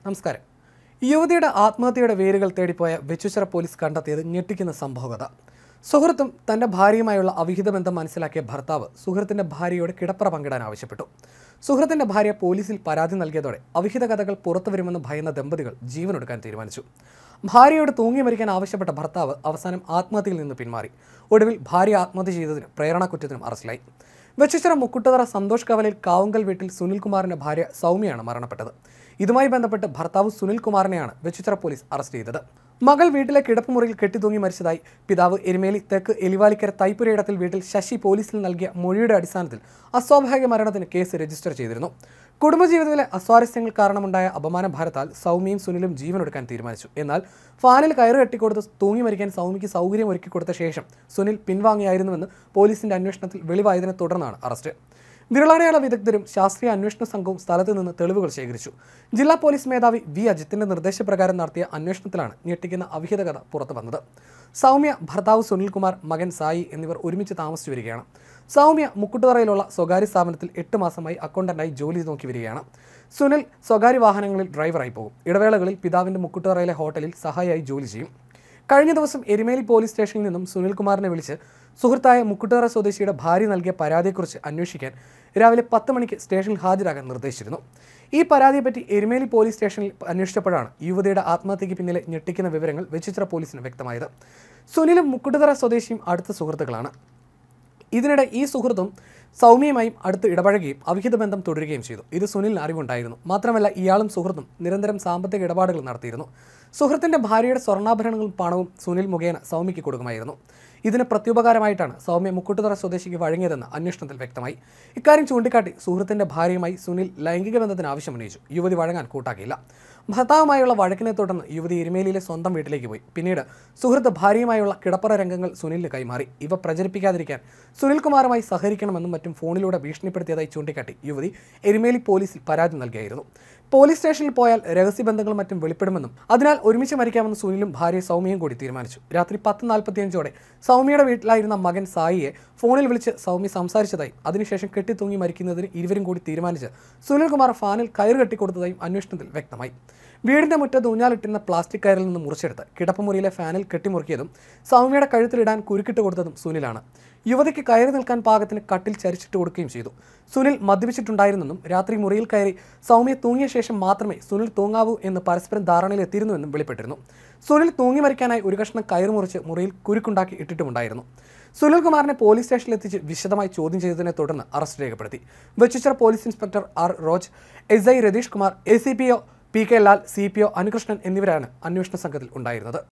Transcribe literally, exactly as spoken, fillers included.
നമസ്കാരം. യുവതിയുടെ ആത്മഹത്യയുടെ വേരുകൾ തേടിപ്പോയ വെച്ചുച്ചിറ പോലീസ് കണ്ടെത്തിയത് ഞെട്ടിക്കുന്ന സംഭവകഥ. സുഹൃത്തും തന്റെ ഭാര്യയുമായുള്ള അവിഹിത ബന്ധം മനസ്സിലാക്കിയ ഭർത്താവ് സുഹൃത്തിന്റെ ഭാര്യയോട് കിടപ്പറ പങ്കിടാൻ ആവശ്യപ്പെട്ടു. സുഹൃത്തിന്റെ ഭാര്യ പോലീസിൽ പരാതി നൽകിയതോടെ അവിഹിത കഥകൾ പുറത്തു വരുമെന്ന് ഭയന്ന ദമ്പതികൾ ജീവനൊടുക്കാൻ തീരുമാനിച്ചു. ഭാര്യയോട് തൂങ്ങി മരിക്കാൻ ആവശ്യപ്പെട്ട ഭർത്താവ് അവസാനം ആത്മഹത്യയിൽ നിന്ന് പിന്മാറി. ഒടുവിൽ ഭാര്യ ആത്മഹത്യ ചെയ്തതിന് പ്രേരണക്കുറ്റത്തിനും അറസ്റ്റിലായി. വെച്ചുച്ചിറ മുക്കുട്ടതറ സന്തോഷ് കവലയിൽ കാവുങ്കൽ വീട്ടിൽ സുനിൽകുമാറിന്റെ ഭാര്യ സൗമ്യയാണ് മരണപ്പെട്ടത്. ഇതുമായി ബന്ധപ്പെട്ട് ഭർത്താവ് സുനിൽകുമാറിനെയാണ് വെച്ചുച്ചിറ പോലീസ് അറസ്റ്റ് ചെയ്തത്. മകൾ വീട്ടിലെ കിടപ്പുമുറിയിൽ കെട്ടിത്തൂങ്ങി മരിച്ചതായി പിതാവ് എരുമേലി തെക്ക് എലിവാലിക്കര തൈപ്പുരയിടത്തിൽ വീട്ടിൽ ശശി പോലീസിൽ നൽകിയ മൊഴിയുടെ അടിസ്ഥാനത്തിൽ അസ്വാഭാവിക മരണത്തിന് കേസ് രജിസ്റ്റർ ചെയ്തിരുന്നു. കുടുംബജീവിതത്തിലെ അസ്വാരസ്യങ്ങൾ കാരണമുണ്ടായ അപമാന ഭാരത്താൽ സൗമ്യയും സുനിലും ജീവനൊടുക്കാൻ തീരുമാനിച്ചു. എന്നാൽ ഫാനിൽ കയറ് കെട്ടിക്കൊടുത്ത് തൂങ്ങി മരിക്കാൻ സൗമ്യയ്ക്ക് സൗകര്യം ഒരുക്കി കൊടുത്ത ശേഷം സുനിൽ പിൻവാങ്ങിയായിരുന്നുവെന്ന് പോലീസിന്റെ അന്വേഷണത്തിൽ വെളിവായതിനെ തുടർന്നാണ് അറസ്റ്റ്. വിരളടയാള വിദഗ്ധരും ശാസ്ത്രീയ അന്വേഷണ സംഘവും സ്ഥലത്ത് നിന്ന് തെളിവുകൾ ശേഖരിച്ചു. ജില്ലാ പോലീസ് മേധാവി വി അജിത്തിന്റെ നിർദ്ദേശപ്രകാരം നടത്തിയ അന്വേഷണത്തിലാണ് ഞെട്ടിക്കുന്ന അവിഹിത കഥ പുറത്തു വന്നത്. സൗമ്യ, ഭർത്താവ് സുനിൽകുമാർ, മകൻ സായി എന്നിവർ ഒരുമിച്ച് താമസിച്ചു വരികയാണ്. സൗമ്യ മുക്കുട്ടുതറയിലുള്ള സ്വകാര്യ സ്ഥാപനത്തിൽ എട്ട് മാസമായി അക്കൗണ്ടന്റായി ജോലി നോക്കി വരികയാണ്. സുനിൽ സ്വകാര്യ വാഹനങ്ങളിൽ ഡ്രൈവറായി പോകും. ഇടവേളകളിൽ പിതാവിന്റെ മുക്കുട്ടുതറയിലെ ഹോട്ടലിൽ സഹായിയായി ജോലി ചെയ്യും. കഴിഞ്ഞ ദിവസം എരുമേലി പോലീസ് സ്റ്റേഷനിൽ നിന്നും സുനിൽകുമാറിനെ വിളിച്ച് സുഹൃത്തായ മുക്കുട്ടുതറ സ്വദേശിയുടെ ഭാര്യ നൽകിയ പരാതിയെക്കുറിച്ച് അന്വേഷിക്കാൻ രാവിലെ പത്ത് മണിക്ക് സ്റ്റേഷനിൽ ഹാജരാകാൻ നിർദ്ദേശിച്ചിരുന്നു. ഈ പരാതിയെപ്പറ്റി എരുമേലി പോലീസ് സ്റ്റേഷനിൽ അന്വേഷിച്ചപ്പോഴാണ് യുവതിയുടെ ആത്മഹത്യയ്ക്ക് പിന്നിലെ ഞെട്ടിക്കുന്ന വിവരങ്ങൾ വെച്ചുച്ചിറ പോലീസിന് വ്യക്തമായത്. സുനിലും മുക്കുട്ടുതറ സ്വദേശിയും അടുത്ത സുഹൃത്തുക്കളാണ്. ഇതിനിടെ ഈ സുഹൃത്തും സൗമ്യയുമായും അടുത്ത് ഇടപഴകുകയും അവിഹിത ബന്ധം തുടരുകയും ചെയ്തു. ഇത് സുനിലിന് അറിവുണ്ടായിരുന്നു. മാത്രമല്ല, ഇയാളും സുഹൃത്തും നിരന്തരം സാമ്പത്തിക ഇടപാടുകൾ നടത്തിയിരുന്നു. സുഹൃത്തിന്റെ ഭാര്യയുടെ സ്വർണ്ണാഭരണങ്ങളും പണവും സുനിൽ മുഖേന സൗമ്യയ്ക്ക് കൊടുക്കുമായിരുന്നു. ഇതിന് പ്രത്യുപകാരമായിട്ടാണ് സൗമ്യ മുക്കുട്ടുതറ സ്വദേശിക്ക് വഴങ്ങിയതെന്ന് അന്വേഷണത്തിൽ വ്യക്തമായി. ഇക്കാര്യം ചൂണ്ടിക്കാട്ടി സുഹൃത്തിന്റെ ഭാര്യയുമായി സുനിൽ ലൈംഗിക ബന്ധത്തിന് ആവശ്യമുന്നയിച്ചു. യുവതി വഴങ്ങാൻ കൂട്ടാക്കിയില്ല. ഭർത്താവുമായുള്ള വഴക്കിനെ തുടർന്ന് യുവതി എരുമേലിയിലെ സ്വന്തം വീട്ടിലേക്ക് പോയി. പിന്നീട് സുഹൃത്ത് ഭാര്യയുമായുള്ള കിടപ്പറ രംഗങ്ങൾ സുനിലിന് കൈമാറി. ഇവ പ്രചരിപ്പിക്കാതിരിക്കാൻ സുനിൽകുമാറുമായി സഹകരിക്കണമെന്നും മറ്റും ഫോണിലൂടെ ഭീഷണിപ്പെടുത്തിയതായി ചൂണ്ടിക്കാട്ടി യുവതി എരുമേലി പോലീസിൽ പരാതി നൽകിയായിരുന്നു. പോലീസ് സ്റ്റേഷനിൽ പോയാൽ രഹസ്യബന്ധങ്ങളും മറ്റും വെളിപ്പെടുമെന്നും അതിനാൽ ഒരുമിച്ച് മരിക്കാമെന്ന് സുനിലും ഭാര്യ സൗമ്യയും കൂടി തീരുമാനിച്ചു. രാത്രി പത്ത് നാൽപ്പത്തിയഞ്ചോടെ സൗമ്യയുടെ വീട്ടിലായിരുന്ന മകൻ സായിയെ ഫോണിൽ വിളിച്ച് സൗമ്യ സംസാരിച്ചതായും അതിനുശേഷം കെട്ടിത്തൂങ്ങി മരിക്കുന്നതിന് ഇരുവരും കൂടി തീരുമാനിച്ച് സുനിൽകുമാർ ഫാനിൽ കയറ് കെട്ടിക്കൊടുത്തതായും അന്വേഷണത്തിൽ വ്യക്തമായി. വീടിന്റെ മുറ്റത്ത് ഊഞ്ഞാലിട്ടിരുന്ന പ്ലാസ്റ്റിക് കയറിൽ നിന്ന് മുറിച്ചെടുത്ത് കിടപ്പുമുറിയിലെ ഫാനിൽ കെട്ടിമുറുക്കിയതും സൗമ്യയുടെ കഴുത്തിലിടാൻ കുരുക്കിട്ട് കൊടുത്തതും സുനിലാണ്. യുവതിക്ക് കയറി നിൽക്കാൻ പാകത്തിന് കട്ടിൽ ചരിച്ചിട്ട് കൊടുക്കുകയും ചെയ്തു. സുനിൽ മദ്യപിച്ചിട്ടുണ്ടായിരുന്നെന്നും രാത്രി മുറിയിൽ കയറി സൗമ്യ തൂങ്ങിയ ശേഷം മാത്രമേ സുനിൽ തൂങ്ങാവൂ എന്ന് പരസ്പരം ധാരണയിൽ എത്തിയിരുന്നുവെന്നും വെളിപ്പെട്ടിരുന്നു. സുനിൽ തൂങ്ങി മരിക്കാനായി ഒരു കഷ്ണം കയറ് മുറിച്ച് മുറിയിൽ കുരുക്കുണ്ടാക്കി ഇട്ടിട്ടുമുണ്ടായിരുന്നു. സുനിൽകുമാറിനെ പോലീസ് സ്റ്റേഷനിലെത്തിച്ച് വിശദമായി ചോദ്യം ചെയ്തതിനെ തുടർന്ന് അറസ്റ്റ് രേഖപ്പെടുത്തി. Vechoochira police inspector R Roj, S I Ratheesh Kumar, A C P O P K Lal, C P O Anukrishnan എന്നിവരാണ് അന്വേഷണ സംഘത്തിൽ ഉണ്ടായിരുന്നത്.